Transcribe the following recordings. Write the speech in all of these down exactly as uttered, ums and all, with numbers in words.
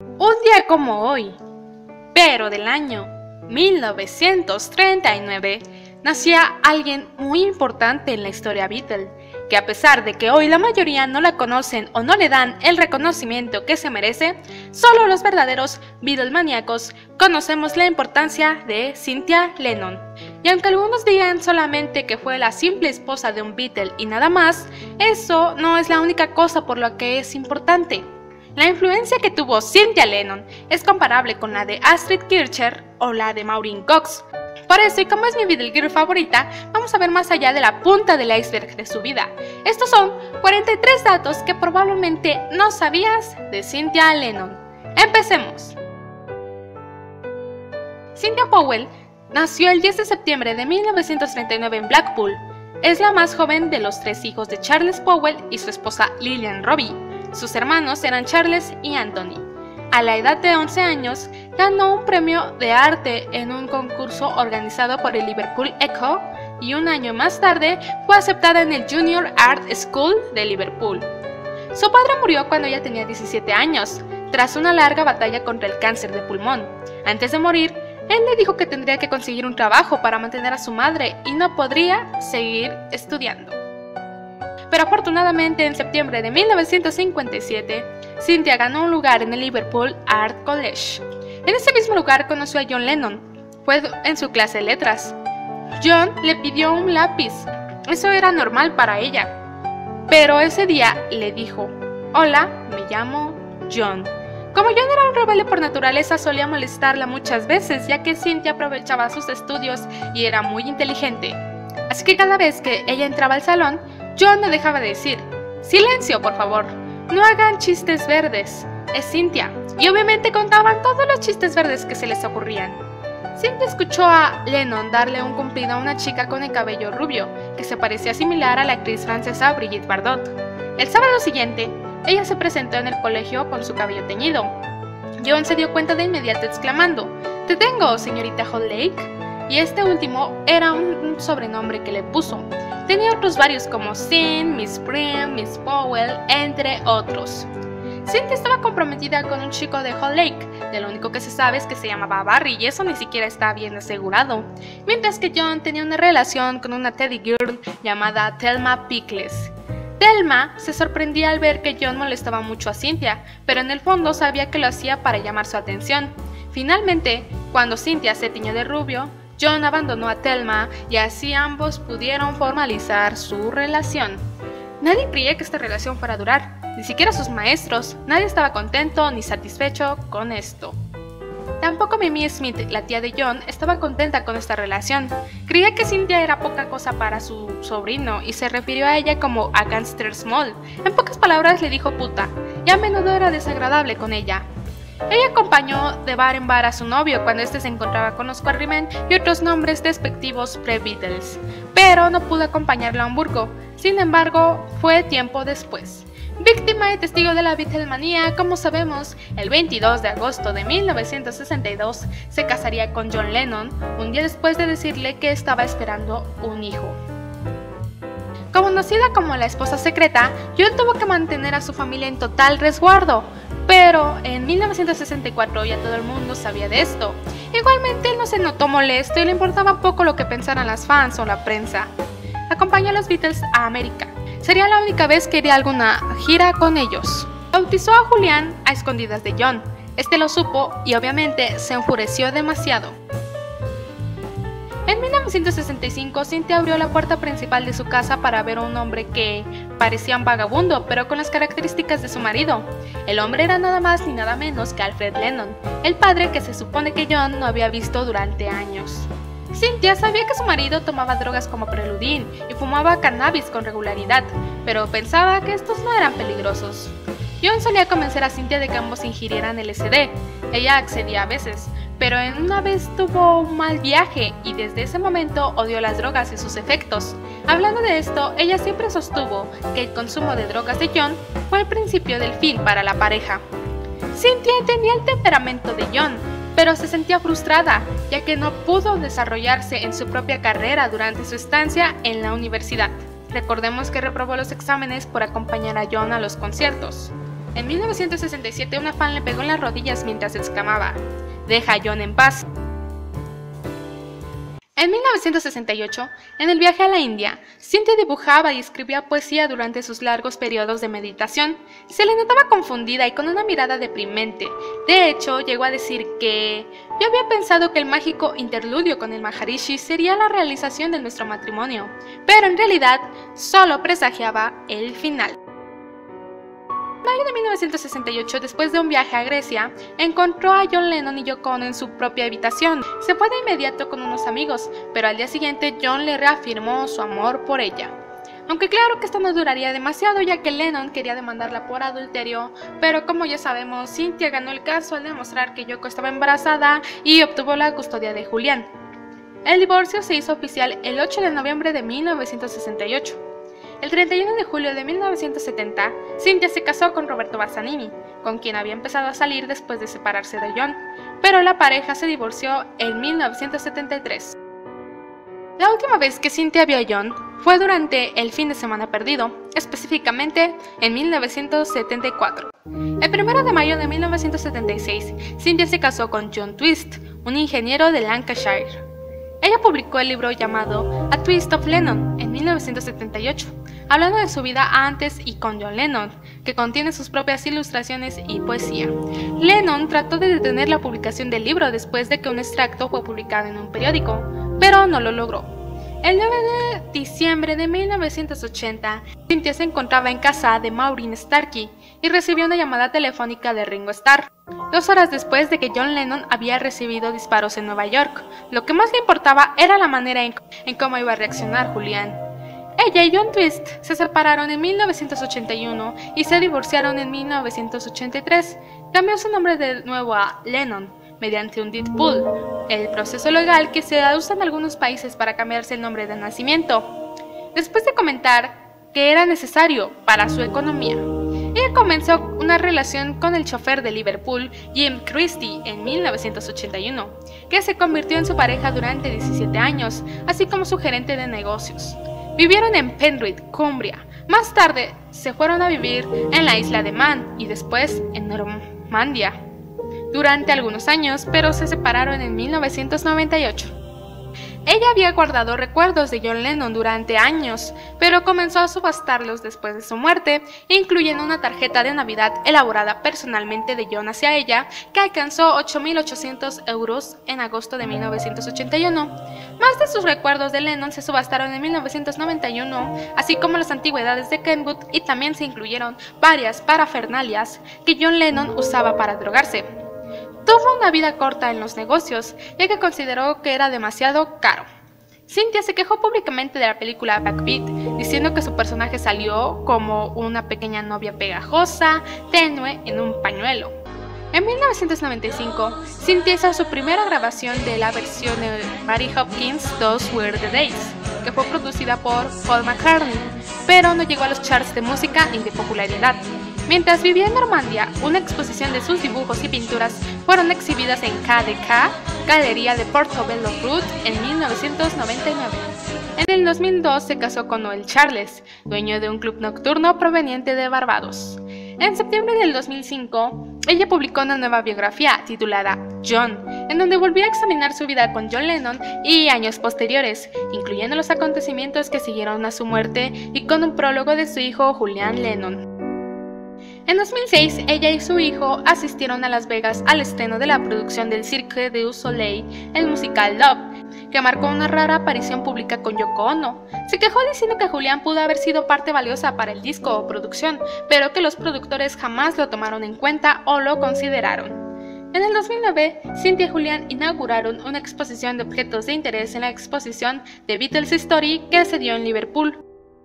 Un día como hoy, pero del año mil novecientos treinta y nueve, nacía alguien muy importante en la historia Beatle, que a pesar de que hoy la mayoría no la conocen o no le dan el reconocimiento que se merece, solo los verdaderos Beatlemaníacos conocemos la importancia de Cynthia Lennon. Y aunque algunos digan solamente que fue la simple esposa de un Beatle y nada más, eso no es la única cosa por la que es importante. La influencia que tuvo Cynthia Lennon es comparable con la de Astrid Kirchherr o la de Maureen Cox. Por eso, y como es mi Beatle Girl favorita, vamos a ver más allá de la punta del iceberg de su vida. Estos son cuarenta y tres datos que probablemente no sabías de Cynthia Lennon. ¡Empecemos! Cynthia Powell nació el diez de septiembre de mil novecientos treinta y nueve en Blackpool. Es la más joven de los tres hijos de Charles Powell y su esposa Lillian Robbie. Sus hermanos eran Charles y Anthony. A la edad de once años, ganó un premio de arte en un concurso organizado por el Liverpool Echo y un año más tarde fue aceptada en el Junior Art School de Liverpool. Su padre murió cuando ella tenía diecisiete años, tras una larga batalla contra el cáncer de pulmón. Antes de morir, él le dijo que tendría que conseguir un trabajo para mantener a su madre y no podría seguir estudiando. Pero afortunadamente en septiembre de mil novecientos cincuenta y siete, Cynthia ganó un lugar en el Liverpool Art College. En ese mismo lugar conoció a John Lennon. Fue en su clase de letras. John le pidió un lápiz. Eso era normal para ella. Pero ese día le dijo: "Hola, me llamo John". Como John era un rebelde por naturaleza, solía molestarla muchas veces, ya que Cynthia aprovechaba sus estudios y era muy inteligente. Así que cada vez que ella entraba al salón, John no dejaba de decir: "Silencio, por favor, no hagan chistes verdes, es Cynthia", y obviamente contaban todos los chistes verdes que se les ocurrían. Cynthia escuchó a Lennon darle un cumplido a una chica con el cabello rubio, que se parecía similar a la actriz francesa Brigitte Bardot. El sábado siguiente, ella se presentó en el colegio con su cabello teñido. John se dio cuenta de inmediato exclamando: "Te tengo, señorita Hollake", y este último era un sobrenombre que le puso. Tenía otros varios como Sin, Miss Prim, Miss Powell, entre otros. Cynthia estaba comprometida con un chico de Hollake, de lo único que se sabe es que se llamaba Barry y eso ni siquiera está bien asegurado, mientras que John tenía una relación con una teddy girl llamada Thelma Pickles. Thelma se sorprendía al ver que John molestaba mucho a Cynthia, pero en el fondo sabía que lo hacía para llamar su atención. Finalmente, cuando Cynthia se tiñó de rubio, John abandonó a Thelma y así ambos pudieron formalizar su relación. Nadie creía que esta relación fuera a durar, ni siquiera sus maestros. Nadie estaba contento ni satisfecho con esto. Tampoco Mimi Smith, la tía de John, estaba contenta con esta relación. Creía que Cynthia era poca cosa para su sobrino y se refirió a ella como a Gangster Small. En pocas palabras le dijo puta, y a menudo era desagradable con ella. Ella acompañó de bar en bar a su novio cuando este se encontraba con los Quarrymen y otros nombres despectivos pre-Beatles, pero no pudo acompañarlo a Hamburgo. Sin embargo, fue tiempo después. Víctima y testigo de la Beatlemanía, como sabemos, el veintidós de agosto de mil novecientos sesenta y dos se casaría con John Lennon, un día después de decirle que estaba esperando un hijo. Conocida como la esposa secreta, John tuvo que mantener a su familia en total resguardo, pero en mil novecientos sesenta y cuatro ya todo el mundo sabía de esto. Igualmente él no se notó molesto y le importaba poco lo que pensaran las fans o la prensa. Acompañó a los Beatles a América. Sería la única vez que iría a alguna gira con ellos. Bautizó a Julián a escondidas de John. Este lo supo y obviamente se enfureció demasiado. En mil novecientos sesenta y cinco, Cynthia abrió la puerta principal de su casa para ver a un hombre que parecía un vagabundo, pero con las características de su marido. El hombre era nada más ni nada menos que Alfred Lennon, el padre que se supone que John no había visto durante años. Cynthia sabía que su marido tomaba drogas como Preludin y fumaba cannabis con regularidad, pero pensaba que estos no eran peligrosos. John solía convencer a Cynthia de que ambos ingirieran L S D. Ella accedía a veces, pero en una vez tuvo un mal viaje y desde ese momento odió las drogas y sus efectos. Hablando de esto, ella siempre sostuvo que el consumo de drogas de John fue el principio del fin para la pareja. Cynthia tenía el temperamento de John, pero se sentía frustrada, ya que no pudo desarrollarse en su propia carrera durante su estancia en la universidad. Recordemos que reprobó los exámenes por acompañar a John a los conciertos. En mil novecientos sesenta y siete una fan le pegó en las rodillas mientras exclamaba: "Deja a John en paz". En mil novecientos sesenta y ocho, en el viaje a la India, Cynthia dibujaba y escribía poesía durante sus largos periodos de meditación. Se le notaba confundida y con una mirada deprimente. De hecho, llegó a decir que yo había pensado que el mágico interludio con el Maharishi sería la realización de nuestro matrimonio, pero en realidad solo presagiaba el final. En mayo de mil novecientos sesenta y ocho, después de un viaje a Grecia, encontró a John Lennon y Yoko Ono en su propia habitación. Se fue de inmediato con unos amigos, pero al día siguiente John le reafirmó su amor por ella. Aunque claro que esto no duraría demasiado, ya que Lennon quería demandarla por adulterio, pero como ya sabemos, Cynthia ganó el caso al demostrar que Yoko estaba embarazada y obtuvo la custodia de Julián. El divorcio se hizo oficial el ocho de noviembre de mil novecientos sesenta y ocho. El treinta y uno de julio de mil novecientos setenta, Cynthia se casó con Roberto Bassanini, con quien había empezado a salir después de separarse de John, pero la pareja se divorció en mil novecientos setenta y tres. La última vez que Cynthia vio a John fue durante el fin de semana perdido, específicamente en mil novecientos setenta y cuatro. El primero de mayo de mil novecientos setenta y seis, Cynthia se casó con John Twist, un ingeniero de Lancashire. Ella publicó el libro llamado A Twist of Lennon en mil novecientos setenta y ocho, hablando de su vida antes y con John Lennon, que contiene sus propias ilustraciones y poesía. Lennon trató de detener la publicación del libro después de que un extracto fue publicado en un periódico, pero no lo logró. El nueve de diciembre de mil novecientos ochenta, Cynthia se encontraba en casa de Maureen Starkey y recibió una llamada telefónica de Ringo Starr, dos horas después de que John Lennon había recibido disparos en Nueva York. Lo que más le importaba era la manera en, en cómo iba a reaccionar Julián. Ella y John Twist se separaron en mil novecientos ochenta y uno y se divorciaron en mil novecientos ochenta y tres. Cambió su nombre de nuevo a Lennon mediante un deed poll, el proceso legal que se usa en algunos países para cambiarse el nombre de nacimiento. Después de comentar que era necesario para su economía, ella comenzó una relación con el chofer de Liverpool, Jim Christie, en mil novecientos ochenta y uno, que se convirtió en su pareja durante diecisiete años, así como su gerente de negocios. Vivieron en Penrith, Cumbria. Más tarde se fueron a vivir en la isla de Man y después en Normandia durante algunos años, pero se separaron en mil novecientos noventa y ocho. Ella había guardado recuerdos de John Lennon durante años, pero comenzó a subastarlos después de su muerte, incluyendo una tarjeta de Navidad elaborada personalmente de John hacia ella, que alcanzó ocho mil ochocientos euros en agosto de mil novecientos ochenta y uno. Más de sus recuerdos de Lennon se subastaron en mil novecientos noventa y uno, así como las antigüedades de Kenwood, y también se incluyeron varias parafernalias que John Lennon usaba para drogarse. Tuvo una vida corta en los negocios, ya que consideró que era demasiado caro. Cynthia se quejó públicamente de la película Backbeat, diciendo que su personaje salió como una pequeña novia pegajosa, tenue, en un pañuelo. En mil novecientos noventa y cinco, Cynthia hizo su primera grabación de la versión de Mary Hopkins' Those Were the Days, que fue producida por Paul McCartney, pero no llegó a los charts de música ni de popularidad. Mientras vivía en Normandia, una exposición de sus dibujos y pinturas fueron exhibidas en K D K, Galería de Portobello Road, en mil novecientos noventa y nueve. En el dos mil dos se casó con Noel Charles, dueño de un club nocturno proveniente de Barbados. En septiembre del dos mil cinco, ella publicó una nueva biografía titulada John, en donde volvió a examinar su vida con John Lennon y años posteriores, incluyendo los acontecimientos que siguieron a su muerte y con un prólogo de su hijo Julian Lennon. En dos mil seis, ella y su hijo asistieron a Las Vegas al estreno de la producción del Cirque du Soleil, el musical Love, que marcó una rara aparición pública con Yoko Ono. Se quejó diciendo que Julián pudo haber sido parte valiosa para el disco o producción, pero que los productores jamás lo tomaron en cuenta o lo consideraron. En el dos mil nueve, Cynthia y Julián inauguraron una exposición de objetos de interés en la exposición The Beatles Story que se dio en Liverpool.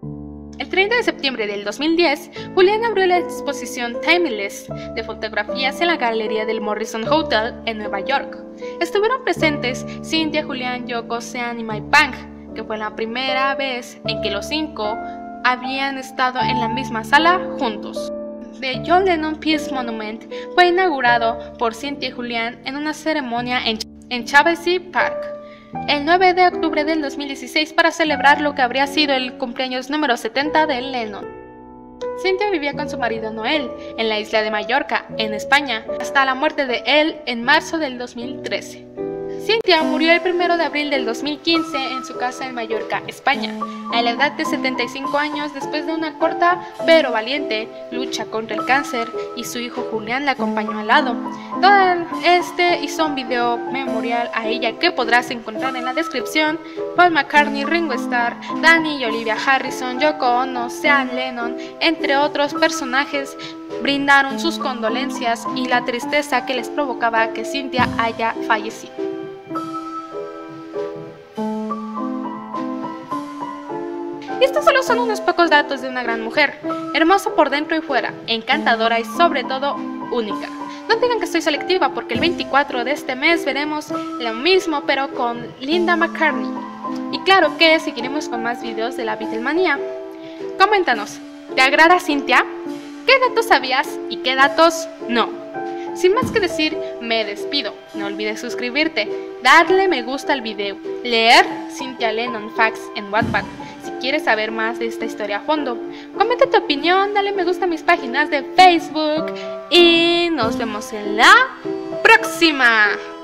El treinta de septiembre del dos mil diez, Julián abrió la exposición Timeless de fotografías en la galería del Morrison Hotel en Nueva York. Estuvieron presentes Cynthia, Julián, Yoko, Sean y Mike Pang, que fue la primera vez en que los cinco habían estado en la misma sala juntos. The John Lennon Peace Monument fue inaugurado por Cynthia y Julián en una ceremonia en, en Chelsea Park el nueve de octubre del dos mil dieciséis para celebrar lo que habría sido el cumpleaños número setenta de Lennon. Cynthia vivía con su marido Noel en la isla de Mallorca, en España, hasta la muerte de él en marzo del dos mil trece. Cynthia murió el primero de abril del dos mil quince en su casa en Mallorca, España, a la edad de setenta y cinco años, después de una corta pero valiente lucha contra el cáncer, y su hijo Julián la acompañó al lado. Todo este hizo un video memorial a ella que podrás encontrar en la descripción. Paul McCartney, Ringo Starr, Danny y Olivia Harrison, Yoko Ono, Sean Lennon, entre otros personajes, brindaron sus condolencias y la tristeza que les provocaba que Cynthia haya fallecido. Y estos solo son unos pocos datos de una gran mujer, hermosa por dentro y fuera, encantadora y sobre todo única. No digan que estoy selectiva, porque el veinticuatro de este mes veremos lo mismo pero con Linda McCartney. Y claro que seguiremos con más videos de la Beatlemanía. Coméntanos, ¿te agrada Cynthia? ¿Qué datos sabías y qué datos no? Sin más que decir, me despido. No olvides suscribirte, darle me gusta al video, leer Cynthia Lennon Facts en Wattpad si quieres saber más de esta historia a fondo. Comenta tu opinión, dale me gusta a mis páginas de Facebook y nos vemos en la próxima.